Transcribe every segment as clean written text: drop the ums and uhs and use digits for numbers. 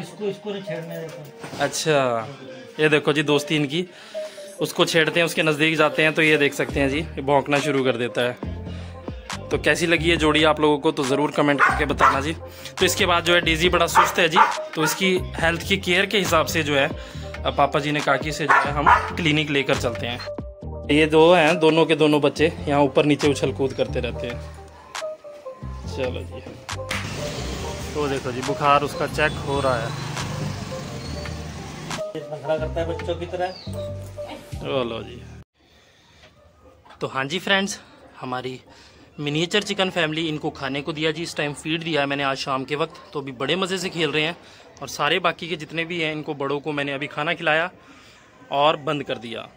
इसको नहीं छेड़ने देता। अच्छा, ये देखो जी दोस्ती इनकी, उसको छेड़ते हैं, उसके नज़दीक जाते हैं तो ये देख सकते हैं जी, ये भौंकना शुरू कर देता है। तो कैसी लगी ये जोड़ी आप लोगों को तो ज़रूर कमेंट करके बताना जी। तो इसके बाद जो है डेजी बड़ा सुस्त है जी, तो इसकी हेल्थ की केयर के हिसाब से जो है पापा जी ने काकी से जो है हम क्लिनिक लेकर चलते हैं। ये दो हैं, दोनों के दोनों बच्चे यहाँ ऊपर नीचे उछल कूद करते रहते हैं। चलो जी, तो देखो जी बुखार उसका चेक हो रहा है, नखरा करता है बच्चों की तरह। चलो जी। तो हाँ जी फ्रेंड्स, हमारी मिनिएचर चिकन फैमिली इनको खाने को दिया जी, इस टाइम फीड दिया है मैंने आज शाम के वक्त। तो अभी बड़े मज़े से खेल रहे हैं और सारे बाकी के जितने भी हैं इनको बड़ों को मैंने अभी खाना खिलाया और बंद कर दिया।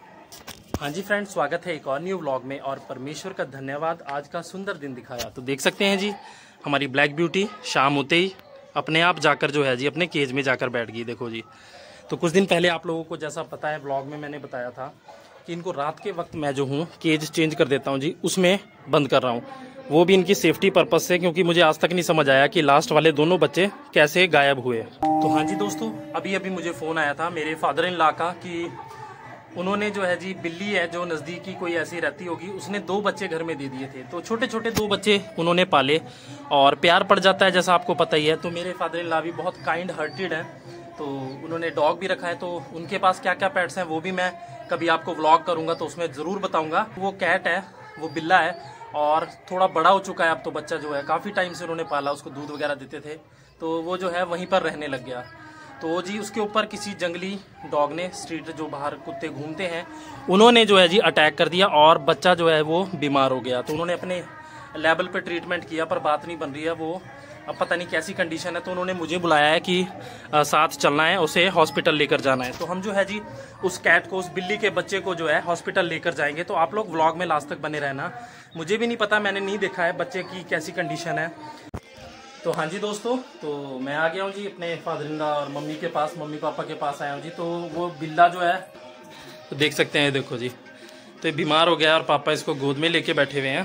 हाँ जी फ्रेंड्स, स्वागत है एक और न्यू व्लॉग में और परमेश्वर का धन्यवाद आज का सुंदर दिन दिखाया। तो देख सकते हैं जी हमारी ब्लैक ब्यूटी शाम होते ही अपने आप जाकर जो है जी अपने केज में जाकर बैठ गई। देखो जी, तो कुछ दिन पहले आप लोगों को जैसा पता है व्लॉग में मैंने बताया था कि इनको रात के वक्त मैं जो हूँ केज चेंज कर देता हूँ जी, उसमें बंद कर रहा हूँ, वो भी इनकी सेफ्टी पर्पस से, क्योंकि मुझे आज तक नहीं समझ आया कि लास्ट वाले दोनों बच्चे कैसे गायब हुए। तो हाँ जी दोस्तों, अभी अभी मुझे फ़ोन आया था मेरे फादर इन लॉ का कि उन्होंने जो है जी बिल्ली है जो नज़दीकी कोई ऐसी रहती होगी, उसने 2 बच्चे घर में दे दिए थे। तो छोटे छोटे 2 बच्चे उन्होंने पाले और प्यार पड़ जाता है जैसा आपको पता ही है। तो मेरे फादर इन लॉ भी बहुत काइंड हार्टेड हैं, तो उन्होंने डॉग भी रखा है। तो उनके पास क्या क्या पेट्स हैं वो भी मैं कभी आपको व्लॉग करूंगा तो उसमें ज़रूर बताऊंगा। वो कैट है, वो बिल्ला है और थोड़ा बड़ा हो चुका है अब। तो बच्चा जो है काफ़ी टाइम से उन्होंने पाला, उसको दूध वगैरह देते थे, तो वो जो है वहीं पर रहने लग गया। तो जी उसके ऊपर किसी जंगली डॉग ने, स्ट्रीट जो बाहर कुत्ते घूमते हैं, उन्होंने जो है जी अटैक कर दिया और बच्चा जो है वो बीमार हो गया। तो उन्होंने अपने लेवल पे ट्रीटमेंट किया पर बात नहीं बन रही है, वो अब पता नहीं कैसी कंडीशन है। तो उन्होंने मुझे बुलाया है कि साथ चलना है, उसे हॉस्पिटल लेकर जाना है। तो हम जो है जी उस कैट को, उस बिल्ली के बच्चे को जो है हॉस्पिटल लेकर जाएंगे। तो आप लोग व्लॉग में लास्ट तक बने रहना। मुझे भी नहीं पता, मैंने नहीं देखा है बच्चे की कैसी कंडीशन है। तो हाँ जी दोस्तों, तो मैं आ गया हूँ जी अपने फादर इन लॉ और मम्मी के पास, मम्मी पापा के पास आया हूँ जी। तो वो बिल्ला जो है तो देख सकते हैं, देखो जी, तो ये बीमार हो गया और पापा इसको गोद में लेके बैठे हुए हैं।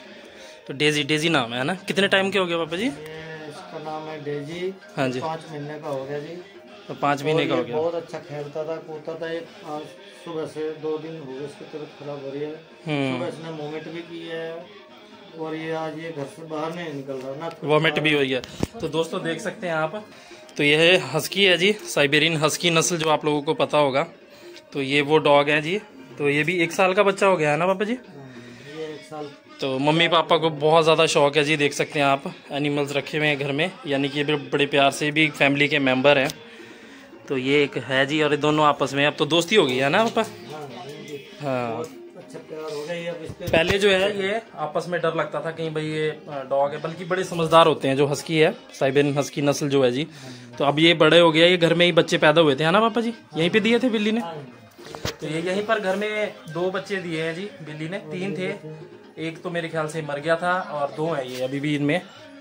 तो डेजी, डेजी नाम है ना? कितने टाइम के हो गए पापा जी? इसका नाम है डेजी। हाँ जी, 5 महीने का हो गया जी। तो 5 महीने का हो गया। बहुत अच्छा खेलता था, कूदता था। एक आज सुबह से 2 दिन हो गए इसकी तबीयत खराब हो रही है। सुबह इसने वोमिट भी की है और ये आज ये घर से बाहर नहीं निकल रहा ना, वोमिट भी हुई है। तो दोस्तों देख सकते हैं आप, तो ये है हस्की है जी, साइबेरियन हस्की नस्ल जो आप लोगों को पता होगा। तो ये वो डॉग है जी। तो ये भी 1 साल का बच्चा हो गया है ना पापा जी? ये 1 साल। तो मम्मी पापा को बहुत ज़्यादा शौक है जी, देख सकते हैं आप एनिमल्स रखे हुए हैं घर में, यानी कि ये भी बड़े प्यार से भी फैमिली के मेंबर हैं। तो ये एक है जी और ये दोनों आपस में अब तो दोस्ती हो गई है ना पापा? हाँ, अच्छा प्यार हो गया। अब इसके पहले जो है ये आपस में डर लगता था कहीं भाई ये डॉग है, बल्कि बड़े समझदार होते हैं जो हस्की है, साइबेरियन हस्की नस्ल जो है जी। तो अब ये बड़े हो गया, ये घर में ही बच्चे पैदा हुए थे है ना पापा जी? यहीं पे दिए थे बिल्ली ने? तो ये यहीं पर घर में 2 बच्चे दिए हैं जी बिल्ली ने। 3 थे, एक तो मेरे ख्याल से मर गया था और 2 है ये अभी भी इनमें।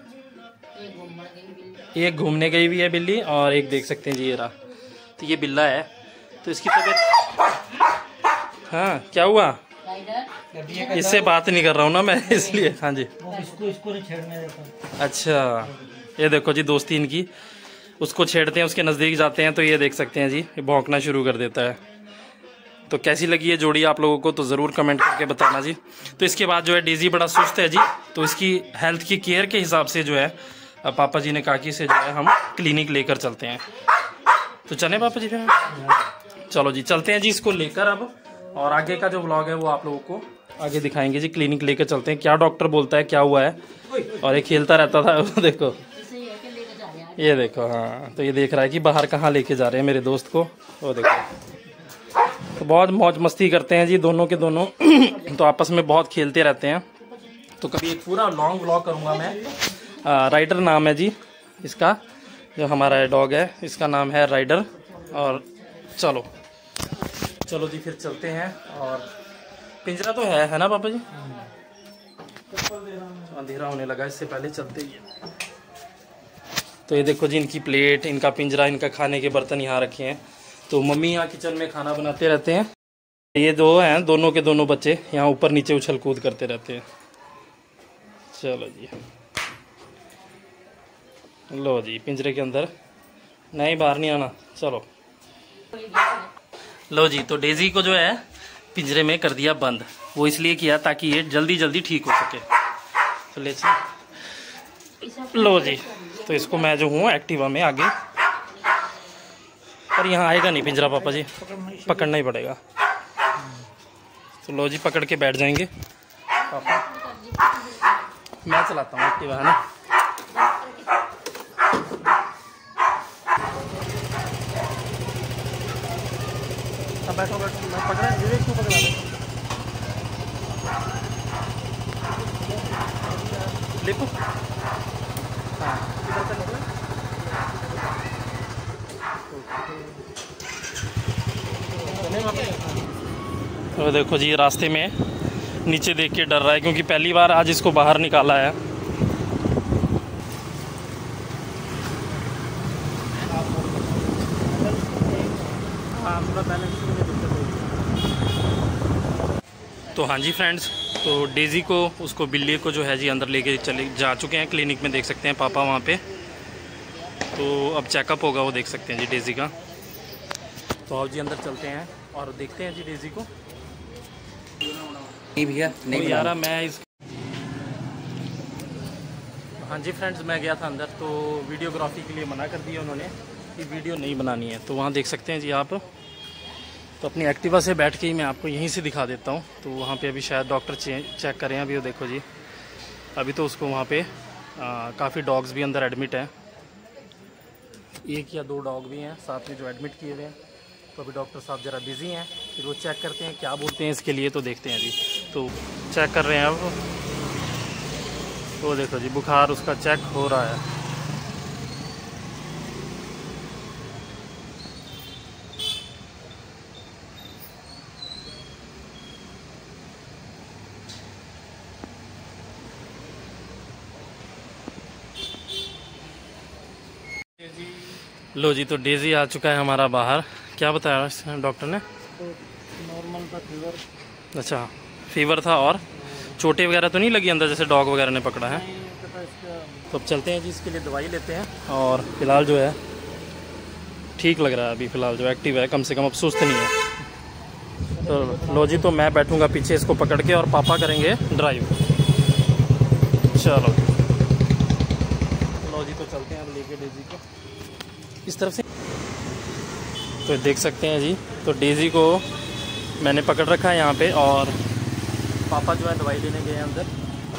एक घूमने गई हुई है बिल्ली और एक देख सकते हैं जी ये रहा। तो ये बिल्ला है, तो इसकी तबीयत, हाँ क्या हुआ? इससे बात नहीं कर रहा हूँ ना मैं, इसलिए। हाँ जी, इसको नहीं छेड़ने देता। अच्छा, ये देखो जी दोस्ती इनकी, उसको छेड़ते हैं, उसके नज़दीक जाते हैं तो ये देख सकते हैं जी, ये भौंकना शुरू कर देता है। तो कैसी लगी ये जोड़ी आप लोगों को तो ज़रूर कमेंट करके बताना जी। तो इसके बाद जो है डेजी बड़ा सुस्त है जी, तो इसकी हेल्थ की केयर के हिसाब से जो है पापा जी ने काकी से जो है हम क्लिनिक लेकर चलते हैं। तो चलें पापा जी फिर? चलो जी चलते हैं जी इसको लेकर अब, और आगे का जो व्लॉग है वो आप लोगों को आगे दिखाएंगे जी। क्लिनिक लेकर चलते हैं, क्या डॉक्टर बोलता है क्या हुआ है। और ये खेलता रहता था देखो, ये देखो। हाँ, तो ये देख रहा है कि बाहर कहाँ लेके जा रहे हैं मेरे दोस्त को, वो देखो। तो बहुत मौज मस्ती करते हैं जी दोनों के दोनों तो आपस में बहुत खेलते रहते हैं। तो कभी एक पूरा लॉन्ग व्लॉग करूँगा मैं। राइडर नाम है जी इसका, जो हमारा डॉग है इसका नाम है राइडर। और चलो चलो जी फिर चलते हैं। और पिंजरा तो है ना पापा जी? अंधेरा होने लगा, इससे पहले चलते ही है। तो ये देखो जी इनकी प्लेट, इनका पिंजरा, इनका खाने के बर्तन यहाँ रखे हैं। तो मम्मी यहाँ किचन में खाना बनाते रहते हैं। ये 2 हैं, दोनों के दोनों बच्चे यहाँ ऊपर नीचे उछल कूद करते रहते हैं। चलो जी, लो जी पिंजरे के अंदर नहीं बाहर नहीं आना। चलो लो जी, तो डेजी को जो है पिंजरे में कर दिया बंद। वो इसलिए किया ताकि ये जल्दी जल्दी ठीक हो सके। तो ले लो जी, तो इसको मैं जो हूँ एक्टिवा में आगे, पर यहाँ आएगा नहीं पिंजरा पापा जी, पकड़ना ही पड़ेगा। तो लो जी, पकड़ के बैठ जाएंगे पापा। मैं चलाता हूँ एक्टिवा, है ना। बैठो बैठो, मैं पकड़ा धीरे, क्यों पकड़ा देखो। हाँ इधर से निकला। तो देखो जी, रास्ते में नीचे देख के डर रहा है क्योंकि पहली बार आज इसको बाहर निकाला है। तो हाँ जी फ्रेंड्स, तो डेजी को, उसको बिल्ली को जो है जी अंदर लेके चले जा चुके हैं क्लिनिक में, देख सकते हैं पापा वहाँ पे। तो अब चेकअप होगा, वो देख सकते हैं जी डेजी का। तो अब जी अंदर चलते हैं और देखते हैं जी डेजी को। नहीं भैया, नहीं यार मैं इस हाँ जी फ्रेंड्स, मैं गया था अंदर, तो वीडियोग्राफी के लिए मना कर दिया उन्होंने कि वीडियो नहीं बनानी है। तो वहाँ देख सकते हैं जी आप। तो अपनी एक्टिवा से बैठ के ही मैं आपको यहीं से दिखा देता हूँ। तो वहाँ पे अभी शायद डॉक्टर चेक कर रहे हैं। अभी वो देखो जी, अभी तो उसको वहाँ पे काफ़ी डॉग्स भी अंदर एडमिट हैं। 1 या 2 डॉग भी हैं साथ में जो एडमिट किए हुए हैं। तो अभी डॉक्टर साहब ज़रा बिज़ी हैं, फिर वो चेक करते हैं क्या बोलते हैं इसके लिए। तो देखते हैं जी, तो चेक कर रहे हैं अब। वो देखो जी, बुखार उसका चेक हो रहा है। लो जी, तो डेजी आ चुका है हमारा बाहर। क्या बताया डॉक्टर ने? नॉर्मल था फीवर। अच्छा, फीवर था, और चोटें वगैरह तो नहीं लगी अंदर जैसे डॉग वगैरह ने पकड़ा है? तो अब चलते हैं जी, इसके लिए दवाई लेते हैं। और फिलहाल जो है ठीक लग रहा है, अभी फ़िलहाल जो एक्टिव है, कम से कम अब सुस्त नहीं है। तो लो जी, तो मैं बैठूंगा पीछे इसको पकड़ के और पापा करेंगे ड्राइव। चलो लो जी, तो चलते हैं अब लेके डेजी को इस तरफ से। तो देख सकते हैं जी, तो डेजी को मैंने पकड़ रखा है यहाँ पे, और पापा जो है दवाई लेने गए हैं अंदर।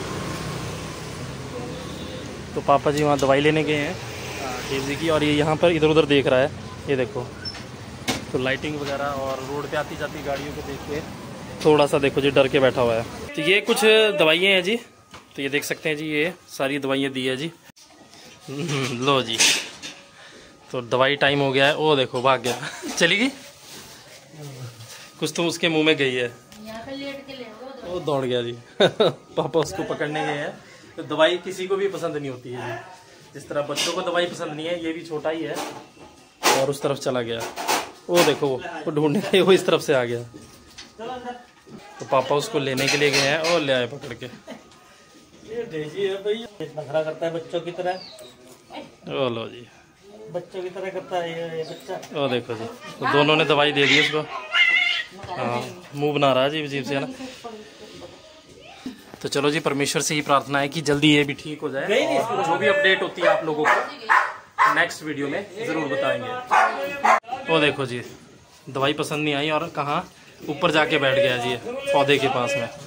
तो पापा जी वहाँ दवाई लेने गए हैं डेजी की, और ये यहाँ पर इधर उधर देख रहा है। ये देखो, तो लाइटिंग वगैरह और रोड पे आती जाती गाड़ियों को देख के थोड़ा सा देखो जी डर के बैठा हुआ है। तो ये कुछ दवाइयाँ हैं जी, तो ये देख सकते हैं जी, ये सारी दवाइयाँ दी है जी। लो जी, तो दवाई टाइम हो गया है। ओ देखो भाग गया, चली गई कुछ तो उसके मुंह में गई है, वो दौड़ गया जी। पापा उसको पकड़ने गए हैं। तो दवाई किसी को भी पसंद नहीं होती है जी, जिस तरह बच्चों को दवाई पसंद नहीं है, ये भी छोटा ही है और उस तरफ चला गया। वो देखो, वो ढूंढने गए, वो इस तरफ से आ गया। तो पापा उसको लेने के लिए गए हैं और ले आए पकड़ के। ये डेजी है भाई, नखरा करता है बच्चों की तरह। ओ लो जी, बच्चों की तरह करता है ये बच्चा। ओ देखो जी, तो दोनों ने दवाई दे दी उसको। हाँ, मुंह बना रहा है जी अजीब से, है ना। तो चलो जी, परमेश्वर से ही प्रार्थना है कि जल्दी ये भी ठीक हो जाए, और जो भी अपडेट होती है आप लोगों को नेक्स्ट वीडियो में ज़रूर बताएंगे। वो देखो जी, दवाई पसंद नहीं आई और कहाँ ऊपर जाके बैठ गया जी पौधे के पास में।